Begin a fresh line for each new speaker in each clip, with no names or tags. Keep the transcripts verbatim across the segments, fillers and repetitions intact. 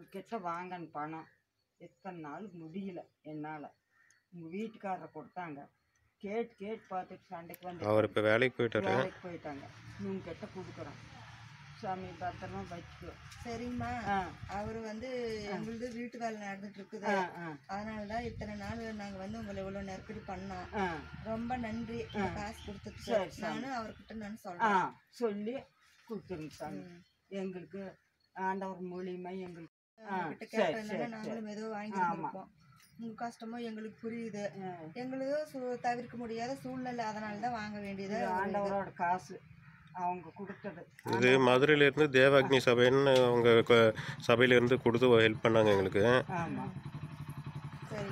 அவர்கிட்ட வாங்கின பணம் எத்தனை நாள் முடியல என்னால். உங்கள் வீட்டுக்காரரை கொடுத்தாங்க. கேட்டு கேட்டு பார்த்துட்டு சண்டைக்கு வந்து
அவர் இப்போ வேலைக்கு போயிட்டாரு.
வேலைக்கு போயிட்டாங்க. நீங்கள் கிட்ட கொடுக்குறோம் சாமி, பத்திரமா வச்சுக்கோ.
சரிம்மா. அவர் வந்து எங்களுது வீட்டு வேலை நடந்துட்டு இருக்குது. அதனால தான் இத்தனை நாள் நாங்கள் வந்து உங்களை இவ்வளோ நெருக்கடி பண்ணோம். ரொம்ப நன்றி காசு கொடுத்துட்டு. நானும் அவர்கிட்ட நான் சொல்றேன்
சொல்லி கொடுத்துருங்க சாமி. எங்களுக்கு ஆண்டவர் மூலியமா எங்களுக்கு
கிட்ட கேட்டதுனால நாங்களும் ஏதோ வாங்கி கொடுப்போம். உங்க கஷ்டமும் எங்களுக்கு புரியுது. எங்களுக்கு தவிர்க்க முடியாத சூழ்நிலை, அதனால தான் வாங்க வேண்டியது.
ஆண்டவரோட காசு அவங்க கொடுத்தது.
இது மதுரையிலேருந்து தேவாக்னி சபைன்னு அவங்க சபையிலேருந்து கொடுத்து ஹெல்ப் பண்ணாங்க எங்களுக்கு.
ஆமாம்.
சரி.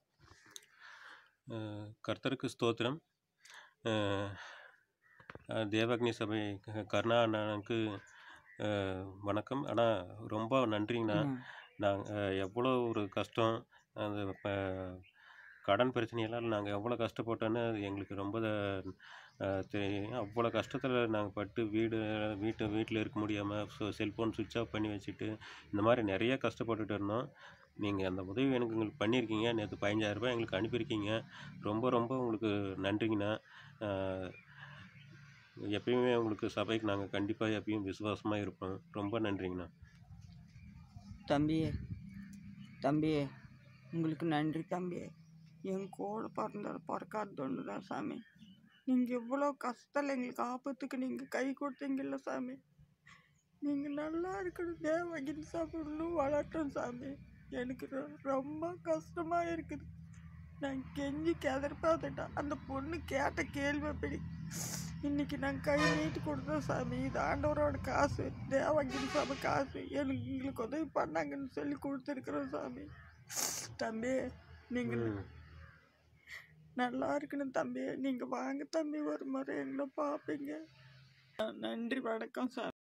கர்த்தருக்கு ஸ்தோத்திரம். தேவாக்னி சபை கருணா அண்ணனுக்கு வணக்கம். ஆனால் ரொம்ப நன்றிங்கண்ணா. நாங்கள் எவ்வளோ ஒரு கஷ்டம், அந்த கடன் பிரச்சனையெல்லாம் நாங்கள் எவ்வளோ கஷ்டப்பட்டோன்னு எங்களுக்கு ரொம்ப தெரியும். அவ்வளோ கஷ்டத்தில் நாங்கள் பட்டு வீடு வீட்டு வீட்டில் இருக்க முடியாமல் ஸோ செல்ஃபோன் சுவிட்ச் ஆஃப் பண்ணி வச்சுட்டு இந்த மாதிரி நிறைய கஷ்டப்பட்டுட்டு இருந்தோம். நீங்கள் அந்த உதவி எனக்கு எங்களுக்கு பண்ணியிருக்கீங்க. நேற்று பதினஞ்சாயிரரூபா எங்களுக்கு அனுப்பியிருக்கீங்க. ரொம்ப ரொம்ப உங்களுக்கு நன்றிங்கண்ணா. எப்பயுமே உங்களுக்கு சபைக்கு நாங்கள் கண்டிப்பாக எப்பயும் விசுவாசமாக இருப்போம். ரொம்ப நன்றிங்கண்ணா.
தம்பி தம்பி உங்களுக்கு நன்றி தம்பி. என் கூட பிறந்த பிறக்காத ஒன்று தான் சாமி. நீங்கள் எவ்வளோ கஷ்டத்தில் எங்களுக்கு ஆபத்துக்கு நீங்கள் கை கொடுத்தீங்கல்ல சாமி. நீங்கள் நல்லா இருக்கணும். தேவகிரி சாப்பிடணும் வளர்த்தோம் சாமி. எனக்கு ரொம்ப கஷ்டமாக இருக்குது. நான் கெஞ்சி கெதர்பாத்துட்டேன். அந்த பொண்ணு கேட்ட கேள்வி அப்படி இன்னைக்கு நாங்கள் கை நீட்டு கொடுத்தோம் சாமி. இது ஆண்டவரோட காசு, தேவகிரி சாமி காசு. எனக்கு எங்களுக்கு உதவி பண்ணாங்கன்னு சொல்லி கொடுத்துருக்குறோம் சாமி. தம்பி நீங்கள் நல்லா இருக்கணும் தம்பி. நீங்கள் வாங்க தம்பி, ஒரு முறை எங்களை பார்ப்பீங்க. நன்றி, வணக்கம் சாமி.